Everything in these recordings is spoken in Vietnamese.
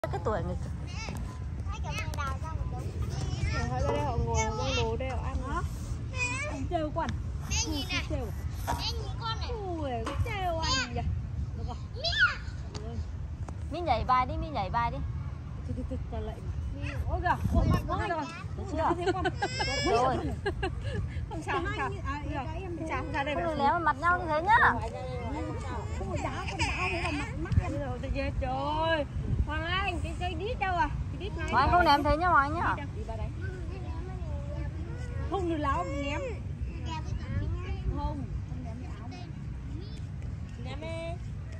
Cái tuổi người họ ra đây họ ngồi trong đồ đây họ ăn đó. Anh trêu quần. Trêu. Ui, cái trêu anh nhỉ. Được rồi. Mi nhảy bài đi, Mi nhảy bài đi. Từ ta lại mà. Ôi kìa, ôi mặt quá rồi. Rồi. Không sao, không sao. Không sao đây. Không được ném vào mặt nhau như thế nhá. Không đá, con đá thế là mắt em rồi. Trời. Hoàng Anh, cái đít đâu à? Cái đít này. Hoàng Anh không ném thế nhá Hoàng Anh nhá. Không được láo ném. Không ném cái áo. Ném đi.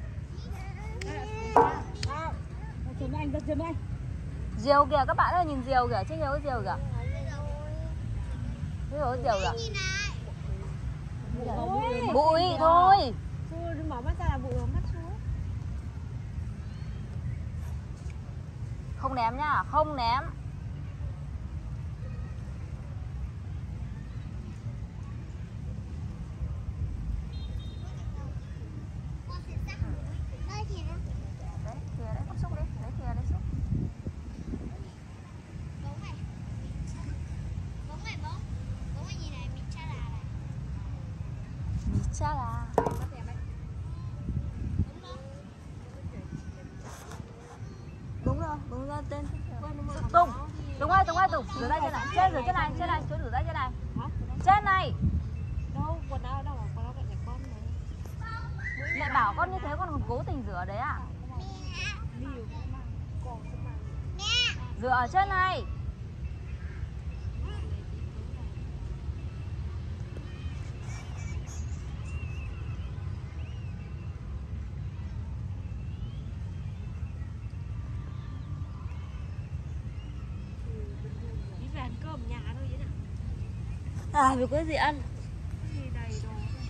Chấm anh, chấm anh. Diều kìa, các bạn ơi, nhìn diều kìa, trên nhiều cái diều kìa. Cái diều kìa. Bụi thôi. Đừng mở mắt ra là bụi mắt xuống. Không ném nhá, không ném. Đấy, thìa đấy, cắp xúc đi, lấy thìa đấy xúc. Cha là đúng rồi, đúng ra tên Tùng, đúng ơi, Tùng rửa tay trên này, trên này, chỗ rửa tay trên này, trên này. Đâu, quần áo đâu, quần áo cạnh nhà con này. Mẹ bảo con như thế con còn cố tình rửa đấy à? Rửa ở trên này. Đi về ăn cơm nhà thôi vậy nào. À, vì có gì ăn.